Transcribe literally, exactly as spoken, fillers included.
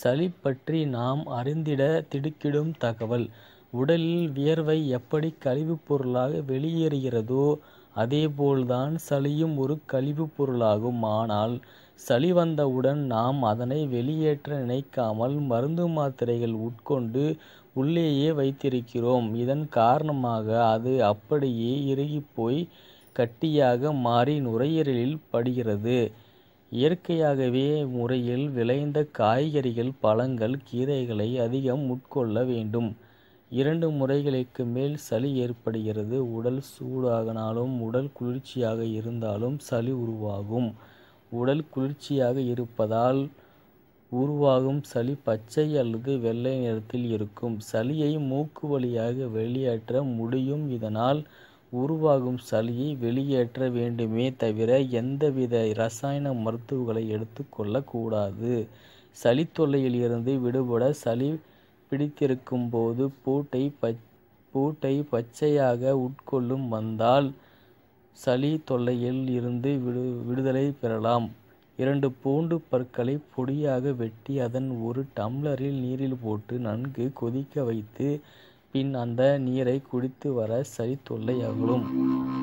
சளி பற்றி நாம் அறிந்திட திடுக்கிடும் தகவல். உடலில் வியர்வை எப்படி கழிவுப் பொருளாக வெளியேறுகிறதோ அதேபோல்தான் சளியும் ஒரு கழிவுப் பொருளாகும். ஆனால் சளி வந்தவுடன் நாம் அதனை வெளியேற்ற நினைக்காமல் மருந்து மாத்திரைகள் உட்கொண்டு உள்ளேயே வைத்திருக்கிறோம். இதன் காரணமாக அது அப்படியே இறுகிப்போய் கட்டியாக மாறி நுரையீரலில் படிகிறது. இயற்கையாகவே முறையில் விளைந்த காய்கறிகள், பழங்கள், கீரைகளை அதிகம் உட்கொள்ள வேண்டும். இரண்டு முறைகளுக்கு மேல் சளி ஏற்படுகிறது. உடல் சூடானாலும் உடல் குளிர்ச்சியாக இருந்தாலும் சளி உருவாகும். உடல் குளிர்ச்சியாக இருப்பதால் உருவாகும் சளி பச்சை அல்லது வெள்ளை நிறத்தில் இருக்கும். சளியை மூக்கு வழியாக வெளியேற்ற முடியும். இதனால் உருவாகும் சளியை வெளியேற்ற வேண்டுமே தவிர எந்தவித இரசாயன மருந்துகளை எடுத்துக்கொள்ளக்கூடாது. சளி தொல்லையில் இருந்து விடுபட சளி பிடித்திருக்கும் போது பூட்டை பச் பூட்டை பச்சையாக உட்கொள்ளும் வந்தால் சளி தொல்லையில் இருந்து விடு விடுதலை பெறலாம். இரண்டு பூண்டு பற்களை பொடியாக வெட்டி அதன் ஒரு டம்ளரில் நீரில் போட்டு நன்கு கொதிக்க வைத்து பின் அந்த நீரை குடித்து வர சளி தொல்லை அகலும்.